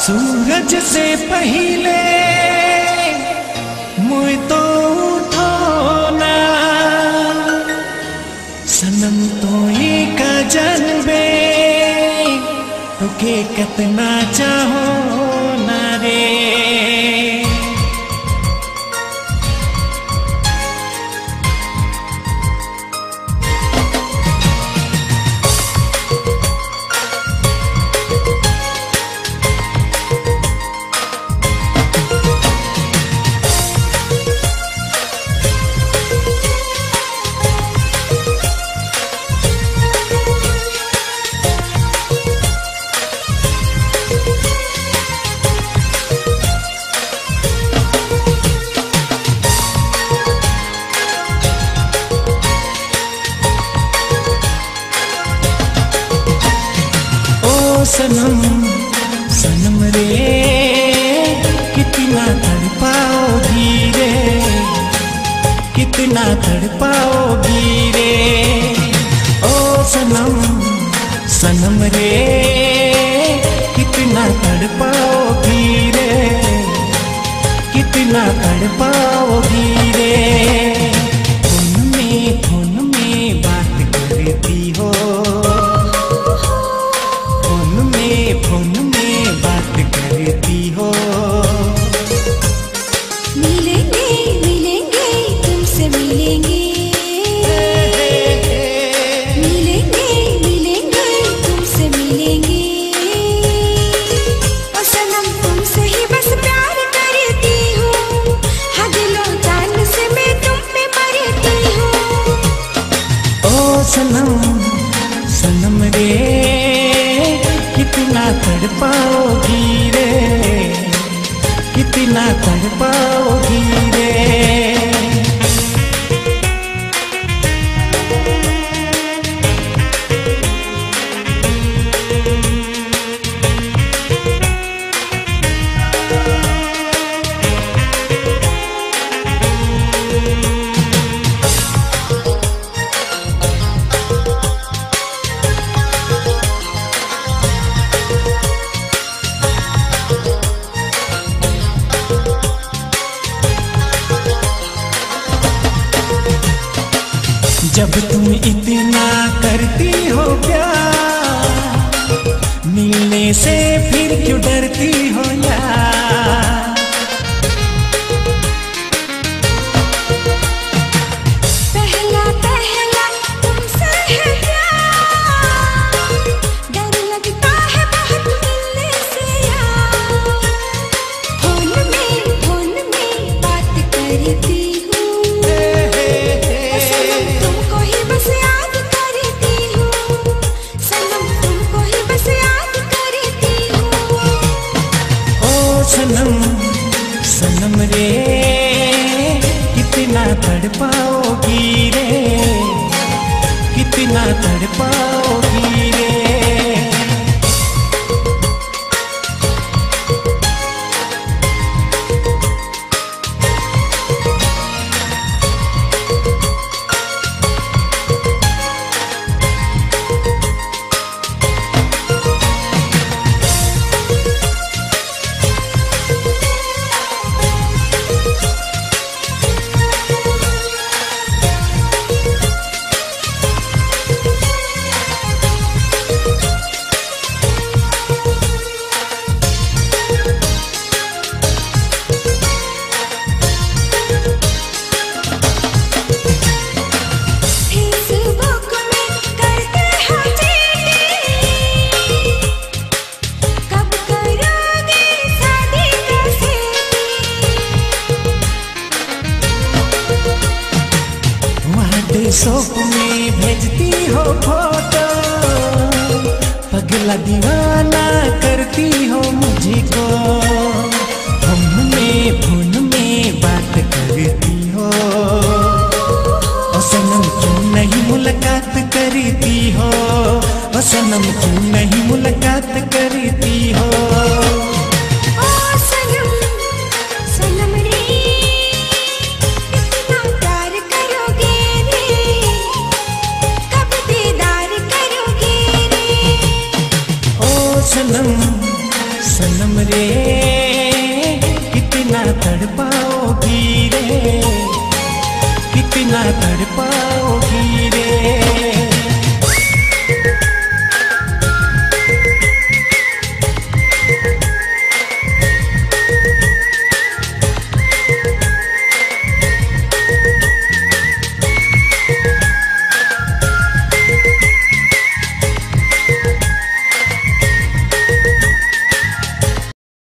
सूरज से पहले मुझ तो उठो ना सनम तो एक जनबे तो के कितना चाहो ना रे। सनम सनम रे कितना तड़पाओगी रे, कितना तड़पाओगी रे। ओ सनम सनम रे कितना तड़पाओगी रे, कितना तड़पाओगी रे। फोन में बात करती हो, फोन में बात करती हो। मिलेंगे मिलेंगे तुमसे मिलेंगे, मिलेंगे मिलेंगे तुमसे मिलेंगे। ओ सनम तुमसे ही बस प्यार करती हूँ, हाँ दिलो जान से मैं तुम पे मरती हूँ। ओ सनम सनम रे कितना तड़पाओगी रे, कितना तड़पाओगी रे। जब तुम इतना करती हो प्यार, मिलने से फिर क्यों डरती हो यार। पहला पहला तुमसे है प्यार, डर लगता है बहुत मिलने से यार। फोन में बात करती हूँ, तुमको ही बस याद करती हूँ। सनम तुमको ही बस याद करती हूँ। ओ सनम सनम रे कितना तड़पाओगी रे, कितना तड़पाओगी रे। शौक में भेजती हो फोटो, पगला दीवाना करती हो मुझको। फोन में बात करती हो, ओ सनम क्यों नहीं मुलाकात करती हो, ओ सनम क्यों नहीं मुलाकात करती हो। सनम सनम रे कितना तड़पाओगी रे, कितना तड़पाओगी रे।